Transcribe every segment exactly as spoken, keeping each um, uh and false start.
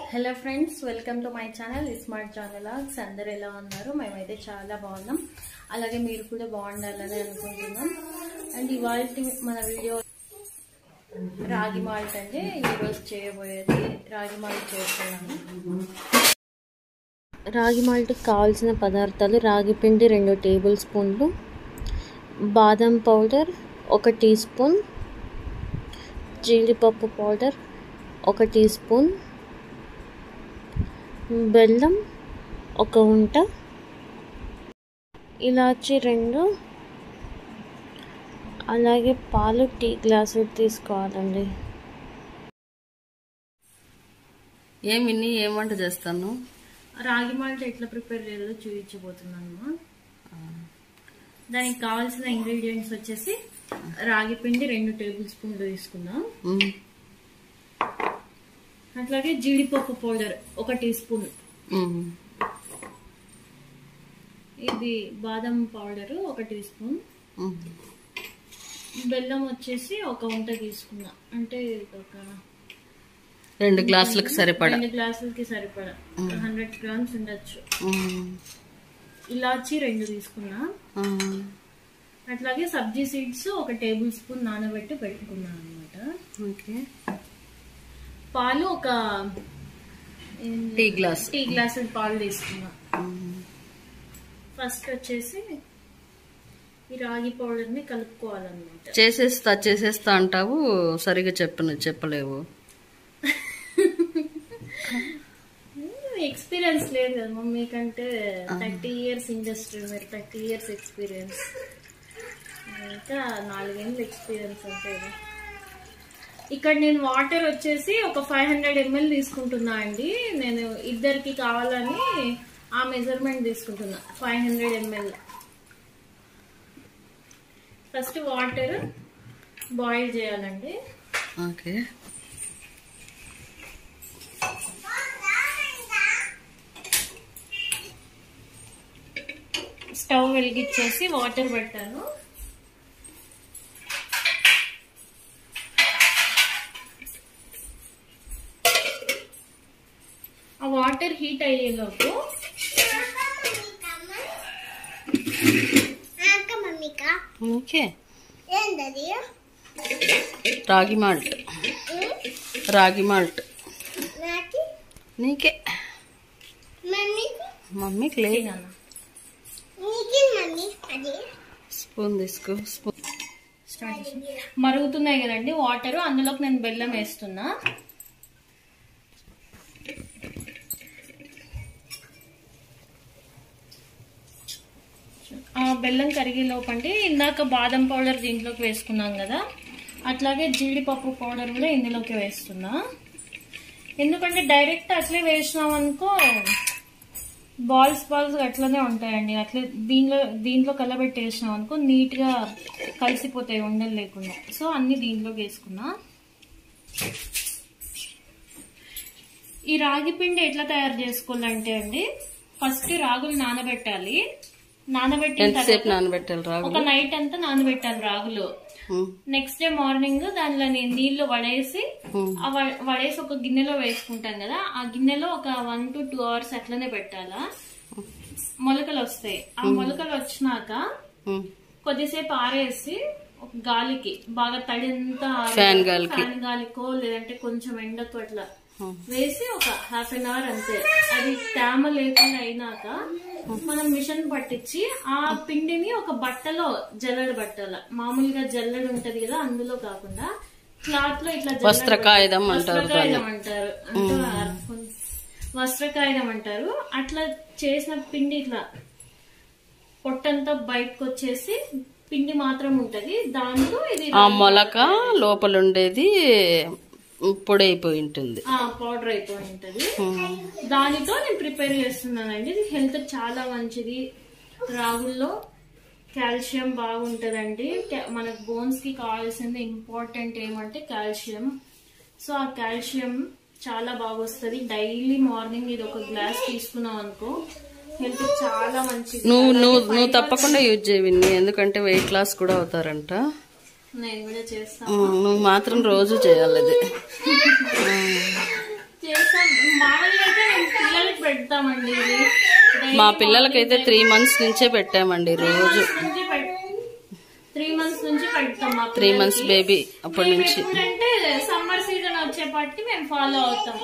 Hello friends, welcome to my channel smart జానలాగ్స్. అందరు ఎలా ఉన్నారు? మేమైతే చాలా బాగున్నాం. అలాగే మీరు కూడా బాగుండాలని అనుకుంటున్నాం. అండ్ ఇవాళ మన వీడియో రాగి మాల్ట్ అంటే ఈరోజు చేయబోయేది రాగి మాల్ట్ చేస్తున్నాము. రాగి మాల్ట్కి కావాల్సిన పదార్థాలు: రాగి పిండి రెండు టేబుల్ స్పూన్లు, బాదం పౌడర్ ఒక టీ స్పూన్, జీడిపప్పు పౌడర్ ఒక టీ స్పూన్, బెల్లం ఒక ఉంట, ఇలాచి రెండు, అలాగే పాలు టీ గ్లాసు తీసుకోవాలండి. ఏమిన్ని ఏం వంట చేస్తాను? రాగి మాల్ట్ ఎట్లా ప్రిపేర్ చేయాలో చూపించబోతున్నాను. దానికి కావాల్సిన ఇంగ్రీడియంట్స్ వచ్చేసి రాగి పిండి రెండు టేబుల్ స్పూన్లు తీసుకుందాం. అట్లాగే జీడిపప్పు పౌడర్ ఒక టీ స్పూన్, ఇది బాదం పౌడర్ ఒక టీ స్పూన్, బెల్లం వచ్చేసి ఒక వంట తీసుకున్నా, అంటే ఒక రెండు గ్లాసులకి సరిపడా రెండు గ్లాసులకి సరిపడా హండ్రెడ్ గ్రామ్స్ ఉండొచ్చు. ఇలాచి రెండు తీసుకున్నా. అట్లాగే సబ్జీ సీడ్స్ ఒక టేబుల్ స్పూన్ నానబెట్టి పెట్టుకున్నా అనమాట. ఓకే. పాలు ఒక టీ గ్లాస్ టీ గ్లాసు పాలు తీసుకున్నా. ఫస్ట్ వచ్చేసి ఈ రాగి పౌడర్ ని కలుపుకోవాలన్నమాట. చేసేస్తా చేసేస్తా అంటావు, సరిగా చెప్పను చెప్పలేవు. ఎక్స్పీరియన్స్ లేదు కదా మమ్మీ కంటే. థర్టీ ఇయర్స్ ఇండస్ట్రీ, మీరు థర్టీ ఇయర్స్ ఎక్స్పీరియన్స్, ఇంకా నాలుగేళ్ళు ఎక్స్పీరియన్స్ అంతే. ఇక్కడ నేను వాటర్ వచ్చేసి ఒక ఫైవ్ హండ్రెడ్ ఎంఎల్ తీసుకుంటున్నా అండి. నేను ఇద్దరికి కావాలని ఆ మెజర్మెంట్ తీసుకుంటున్నా, five hundred ML. First water boil చేయాలండి. ఓకే. స్టవ్ వెలిగించేసి వాటర్ పెట్టాను. ఆ వాటర్ హీట్ అయ్యేలోపు రాగి మాల్ట్ రాగి మాల్ట్ నీకే, మమ్మీకి లేదు. స్పూన్ తీసుకో. స్పూన్ మరుగుతున్నాయి కదండి వాటర్, అందులోకి నేను బెల్లం వేస్తున్నా. ఆ బెల్లం కరిగే లోపండి ఇందాక బాదం పౌడర్ దీంట్లోకి వేసుకున్నాం కదా, అట్లాగే జీడిపప్పు పౌడర్ కూడా ఇందులోకి వేస్తున్నా. ఎందుకంటే డైరెక్ట్ అట్లే వేసినాం అనుకో బాల్స్ బాల్స్ అట్లనే ఉంటాయండి. అట్లే దీనిలో దీంట్లో కలబెట్టి వేసినాం అనుకో నీట్ గా కలిసిపోతాయి ఉండలు లేకుండా. సో అన్ని దీంట్లోకి వేసుకున్నా. ఈ రాగి పిండి ఎట్లా తయారు చేసుకోవాలంటే అండి, ఫస్ట్ రాగులు నానబెట్టాలి. నానబెట్టిన ఒక నైట్ అంతా నానబెట్టాలి రాగులు. నెక్స్ట్ డే మార్నింగ్ దానిలో నేను నీళ్లు వడేసి వడేసి ఒక గిన్నెలో వేసుకుంటాం కదా, ఆ గిన్నెలో ఒక వన్ టు టూ అవర్స్ అట్లనే పెట్టాలా. మొలకలు వస్తాయి. ఆ మొలకలు వచ్చినాక కొద్దిసేపు ఆరేసి ఒక గాలికి బాగా తడింతా ఫ్యాన్ గాలికో లేదంటే కొంచెం ఎండకు అట్లా వేసి ఒక హాఫ్ అన్ అవర్ అంతే. అది తేమ లేకుండా అయినాక మనం మిషన్ పట్టించి ఆ పిండిని ఒక బట్టలో జల్లెడ పట్టాల. మామూలుగా జల్లెడ ఉంటది కదా, అందులో కాకుండా క్లాత్ లో ఇట్లా వస్త్రకాయుధం వస్త్రకాయుధం అంటారు, వస్త్రకాయుధం అంటారు. అట్లా చేసిన పిండి ఇట్లా పొట్టంతా బయటకు వచ్చేసి పిండి మాత్రం ఉంటది. దాంట్లో ఇది ఆ మొలక లోపల ఉండేది పొడి అయిపోయి ఉంటుంది, పౌడర్ అయిపోయి ఉంటది. దానితో నేను ప్రిపేర్ చేస్తున్నానండి. ఇది హెల్త్ చాలా మంచిది. రాగుల్లో కాల్షియం బాగుంటదండి. మనకు బోన్స్ కి కావాల్సింది ఇంపార్టెంట్ ఏమంటే కాల్షియం. సో ఆ కాల్షియం చాలా బాగా వస్తుంది. డైలీ మార్నింగ్ ఇది ఒక గ్లాస్ తీసుకున్నాం అనుకో హెల్త్ చాలా మంచిది. నువ్వు నువ్వు నువ్వు తప్పకుండా యూజ్ చేయవిన్ని, ఎందుకంటే వెయిట్ లాస్ కూడా అవుతారంట. నేను కూడా చేస్తాను. నువ్వు మాత్రం రోజు చేయాలి. అది చేస్తాను. మావ పెడతామండి ఇది. మా పిల్లలకైతే త్రీ మంత్స్ నుంచే పెట్టామండి రోజు. త్రీ మంత్స్ నుంచి పెడతాం. త్రీ మంత్స్ బేబీ అప్పటి నుంచి. అంటే సమ్మర్ సీజన్ వచ్చేపాటికి మేము ఫాలో అవుతాం.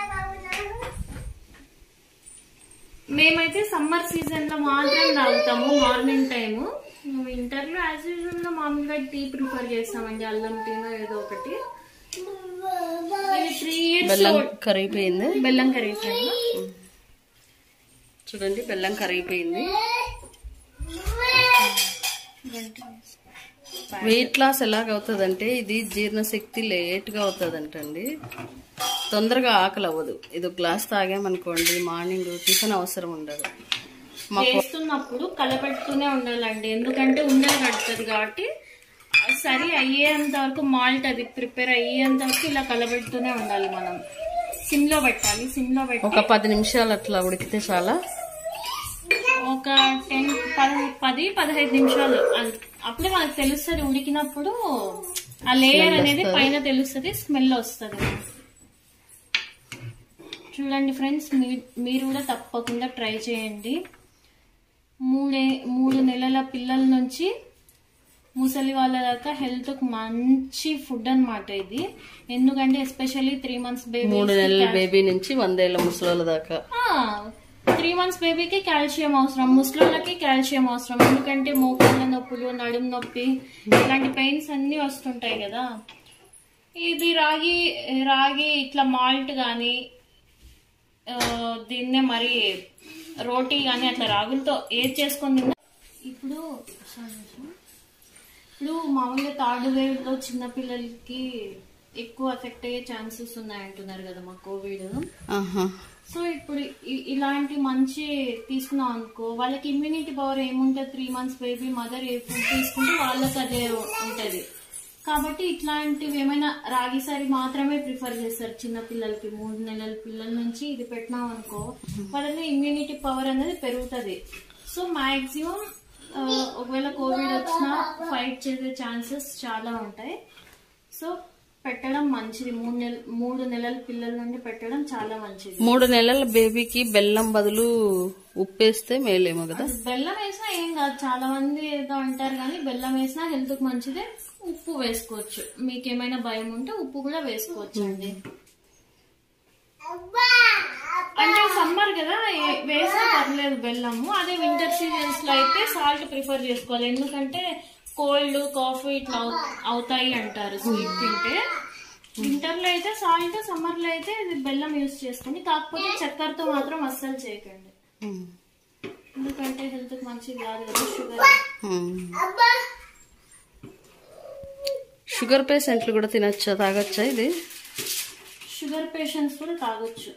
మేమైతే సమ్మర్ సీజన్ లో మాత్రం తాగుతాము మార్నింగ్ టైము. వింటర్ లో యాజ్ యూజువల్ గా మామూలుగా టీ ప్రిఫర్ చేస్తామండి, అల్లం టీనో ఏదో ఒకటి. త్రీ ఇయర్స్ బెల్లం కరిగిపోయింది. బెల్లం కరిగిపోయింది చూడండి, బెల్లం కరిగిపోయింది. వెయిట్ లాస్ ఎలాగవుతుందంటే ఇది జీర్ణశక్తి లేట్ గా అవుతుందంటండి, తొందరగా ఆకలి అవ్వదు. ఇది గ్లాస్ తాగామనుకోండి మార్నింగ్ టిఫిన్ అవసరం ఉండదు. చేస్తున్నప్పుడు కలపెడుతూనే ఉండాలండి, ఎందుకంటే ఉండలు కడుతుంది కాబట్టి. సరి అయ్యేంత వరకు మాల్ట్ అది ప్రిపేర్ అయ్యేంత వరకు ఇలా కలపెడుతూనే ఉండాలి. మనం సిమ్ లో పెట్టాలి. సిమ్ లో పెట్టి ఒక పది నిమిషాలు అట్లా ఉడికితే చాలా. ఒక టెన్ పది పది పదహైదు నిమిషాలు అప్పుడే మనకు తెలుస్తుంది. ఉడికినప్పుడు ఆ లేయర్ అనేది పైన తెలుస్తుంది, స్మెల్ వస్తుంది. చూడండి ఫ్రెండ్స్, మీరు కూడా తప్పకుండా ట్రై చేయండి. మూడే మూడు నెలల పిల్లల నుంచి ముసలి వాళ్ళ దాకా హెల్త్ కు మంచి ఫుడ్ అన్నమాట ఇది. ఎందుకంటే ఎస్పెషల్లీ త్రీ మంత్స్ బేబీ, మూడు నెలల బేబీ నుంచి వందేళ్ల ముసలి దాకా. త్రీ మంత్స్ బేబీకి కాల్షియం అవసరం, ముసలోళ్ళకి కాల్షియం అవసరం. ఎందుకంటే మోకాళ్ళ నొప్పులు, నడుము నొప్పి, ఇలాంటి పెయిన్స్ అన్ని వస్తుంటాయి కదా. ఇది రాగి రాగి ఇట్లా మాల్ట్ గాని దీన్నే మరి రోటీ గాని అట్లా రాగులతో ఏది చేసుకొని తిన్నా. ఇప్పుడు ఇప్పుడు మామూలుగా థర్డ్ వేవ్ లో చిన్న పిల్లలకి ఎక్కువ ఎఫెక్ట్ అయ్యే ఛాన్సెస్ ఉన్నాయంటున్నారు కదా మా కోవిడ్. సో ఇప్పుడు ఇలాంటి మంచి తీసుకున్నాం అనుకో, వాళ్ళకి ఇమ్యూనిటీ పవర్ ఏముంటుంది, త్రీ మంత్స్ బేబీ మదర్ ఏ ఫుడ్ తీసుకుంటే వాళ్ళకి అదే ఉంటది. కాబట్టి ఇట్లాంటివి ఏమైనా రాగిసారి మాత్రమే ప్రిఫర్ చేస్తారు చిన్న పిల్లలకి. మూడు నెలల పిల్లల నుంచి ఇది పెట్టినాం అనుకో, వాళ్ళకి ఇమ్యూనిటీ పవర్ అనేది పెరుగుతుంది. సో మాక్సిమం ఒకవేళ కోవిడ్ వచ్చినా ఫైట్ చేసే ఛాన్సెస్ చాలా ఉంటాయి. సో పెట్టడం మంచిది. మూడు నెల మూడు నెలల పిల్లల నుండి పెట్టడం చాలా మంచిది. మూడు నెలల బేబీకి బెల్లం బదులు ఉప్పేస్తే మేలేమో కదా. బెల్లం వేసినా ఏం కాదు, చాలా మంది ఏదో అంటారు కానీ బెల్లం వేసినా హెల్త్ కు మంచిదే. ఉప్పు వేసుకోవచ్చు, మీకేమైనా భయం ఉంటే ఉప్పు కూడా వేసుకోవచ్చు అండి. అంటే సమ్మర్ కదా వేసినా పర్లేదు బెల్లము. అదే వింటర్ సీజన్స్ లో అయితే సాల్ట్ ప్రిఫర్ చేసుకోవాలి, ఎందుకంటే కోల్డ్ కాఫీ ఇట్లా అవుతాయి అంటారు స్వీట్ తింటే. వింటర్ లో అయితే సాల్ట్, సమ్మర్ లో అయితే బెల్లం యూజ్ చేసుకోండి. కాకపోతే చక్కెరతో మాత్రం అస్సలు చేయకండి, ఎందుకంటే హెల్త్ కి మంచిది కాదు కదా షుగర్. షుగర్ పేషెంట్లు కూడా తినచ్చా, తాగొచ్చా ఇది? షుగర్ పేషెంట్స్ కూడా తాగొచ్చు.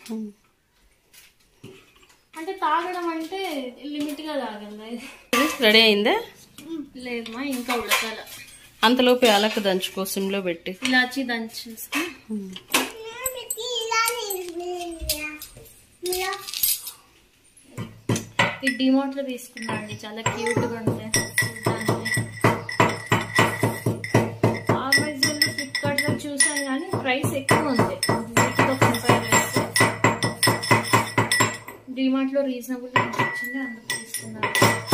అంటే తాగడం అంటే లిమిట్ గా తాగండి. రెడీ అయిందా? లేదమ్మా, ఇంకా ఉడకాల. అంతలోపు యాలక్క దంచుకో సిమ్ లో పెట్టి. ఇలాచి దంచేసి ఈ డిమార్ట్ లో తీసుకున్నా అండి, చాలా క్యూట్ గా ఉంటాయి. అమెజాన్ లో, ఫ్లిప్కార్ట్ లో చూసాను కానీ ప్రైస్ ఎక్కువ ఉంది వీటితో కంపేర్ చేస్తే. డిమార్ట్ లో రీజనబుల్ గా వచ్చింది, అందుకు తీసుకున్నాను.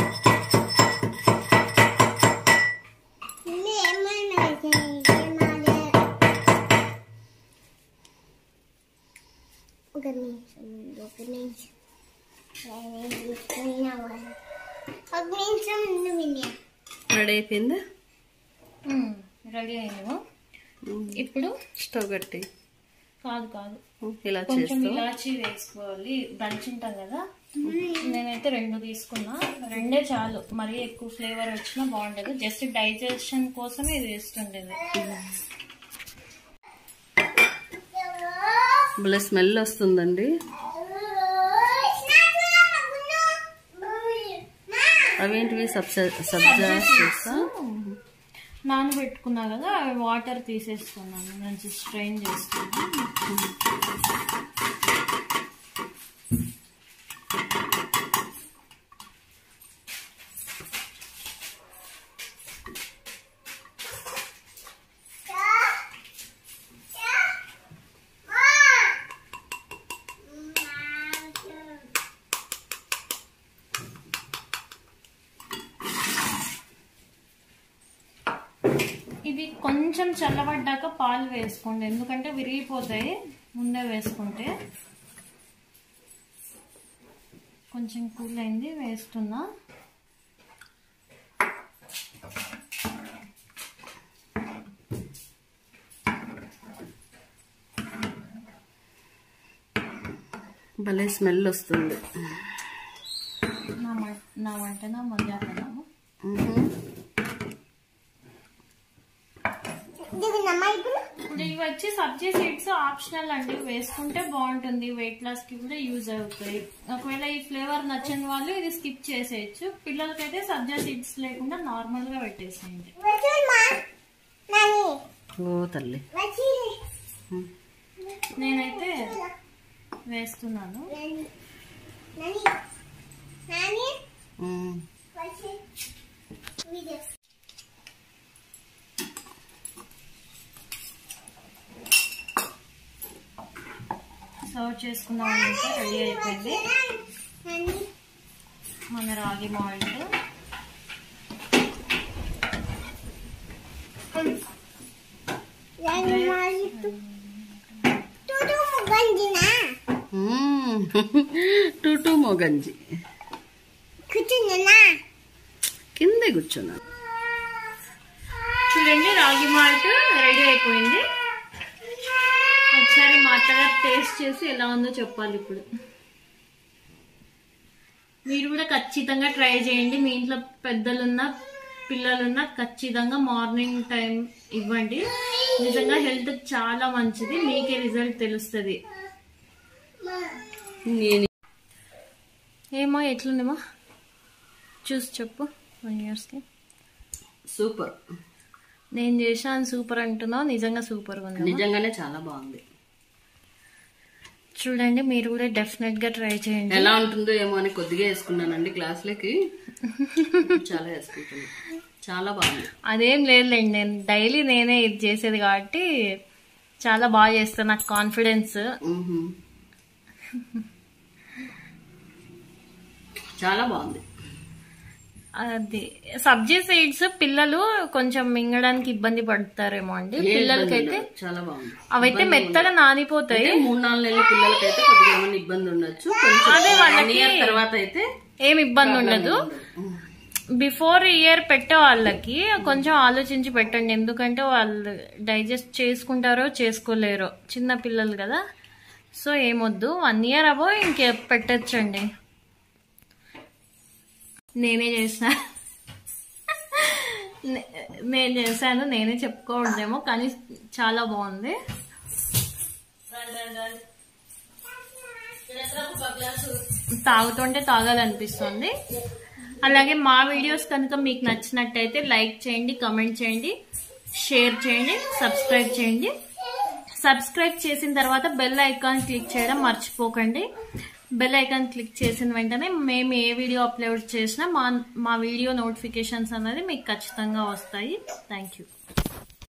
రెడీ అయిపోయిందా? రెడీ అయ్యాము. ఇప్పుడు స్టవ్ కట్టి కాదు కాదు ఇలా కొంచెం ఇలాచి వేసుకోవాలి, దంచుంటాం కదా. నేనైతే రెండు తీసుకున్నా, రెండే చాలు, మరీ ఎక్కువ ఫ్లేవర్ వచ్చినా బాగుండదు. జస్ట్ డైజెషన్ కోసమే ఇది వేస్తుండేది. భలే స్మెల్ వస్తుందండి. అవేంటివి సబ్జా సబ్జా చేస్తా నానబెట్టుకున్నా కదా, అవి వాటర్ తీసేసుకున్నాను, మంచి స్ట్రెయిన్ చేసుకున్నాను. ఇది కొంచెం చల్లబడ్డాక పాలు వేసుకోండి, ఎందుకంటే విరిగిపోతాయి ముందే వేసుకుంటే. కొంచెం కూల్ అయింది, వేస్తున్నా. భలే స్మెల్ వస్తుంది. నా వంటనా మొదలెడదాము. ఇవి వచ్చి సబ్జీ సీడ్స్ ఆప్షనల్ అండి, వేసుకుంటే బాగుంటుంది, వెయిట్ లాస్ కి కూడా యూజ్ అవుతాయి. ఒకవేళ ఈ ఫ్లేవర్ నచ్చని వాళ్ళు ఇది స్కిప్ చేసేయచ్చు. పిల్లలకైతే సబ్జీ సీడ్స్ లేకుండా నార్మల్ గా పెట్టేసేయండి. ఓ తల్లి, నేనైతే వేస్తున్నాను. సర్వ్ చేసుకున్నామంటే రెడీ అయిపోయింది మన రాగి మాల్ట్. టూటు మొగంజి కింద కూర్చున్నా. చూడండి రాగి మాల్ట్ రెడీ అయిపోయింది. ఒకసారి మా అత్తగారు టేస్ట్ చేసి ఎలా ఉందో చెప్పాలి. ఇప్పుడు మీరు కూడా ఖచ్చితంగా ట్రై చేయండి. మీ ఇంట్లో పెద్దలున్నా పిల్లలున్నా ఖచ్చితంగా మార్నింగ్ టైం ఇవ్వండి. నిజంగా హెల్త్ చాలా మంచిది, మీకే రిజల్ట్ తెలుస్తుంది. ఏమో ఎట్లుందేమో చూసి చెప్పు. వన్ ఇయర్స్ కి సూపర్. నేను చేశాను సూపర్ అంటున్నావు, నిజంగా సూపర్ ఉంది. నిజంగానే చాలా బాగుంది. చూడండి మీరు కూడా డెఫినెట్ గా ట్రై చేయండి. ఎలా ఉంటుందో ఏమో అని కొద్దిగా వేసుకున్నానండి గ్లాసులకి, చాలా వేసుకుంటున్నాను. చాలా బాగుంది. అదేం లేదులేండి, నేను డైలీ నేనే ఇది చేసేది కాబట్టి చాలా బాగా చేస్తాను, నాకు కాన్ఫిడెన్స్. చాలా బాగుంది. అది సబ్జీ సీడ్స్ పిల్లలు కొంచెం మింగడానికి ఇబ్బంది పడతారేమో అండి. పిల్లలకైతే చాలా బాగుంది. అవైతే మెత్తగా నానిపోతాయి. మూడు నాలుగు నెలల పిల్లలకైతే కొద్దిగా ఏమైనా ఇబ్బంది ఉండొచ్చు. అదే వాళ్ళకి తర్వాత అయితే ఏం ఇబ్బంది ఉండదు. బిఫోర్ ఇయర్ పెట్టే వాళ్ళకి కొంచెం ఆలోచించి పెట్టండి, ఎందుకంటే వాళ్ళు డైజెస్ట్ చేసుకుంటారో చేసుకోలేరో, చిన్న పిల్లలు కదా. సో ఏమొద్దు, వన్ ఇయర్ అబో ఇంకే పెట్టచ్చండి. నేనే చేసా నేను చేశాను నేనే చెప్పుకోవడమేమో, కానీ చాలా బాగుంది. తాగుతుంటే తాగాలనిపిస్తుంది. అలాగే మా వీడియోస్ కనుక మీకు నచ్చినట్టయితే లైక్ చేయండి, కమెంట్ చేయండి, షేర్ చేయండి, సబ్స్క్రైబ్ చేయండి. సబ్స్క్రైబ్ చేసిన తర్వాత బెల్ ఐకాన్ క్లిక్ చేయడం మర్చిపోకండి. బెల్ ఐకాన్ క్లిక్ చేసిన వెంటనే మేము ఏ వీడియో అప్లోడ్ చేసినా మా మా వీడియో నోటిఫికేషన్స్ అనేది మీకు ఖచ్చితంగా వస్తాయి. Thank you.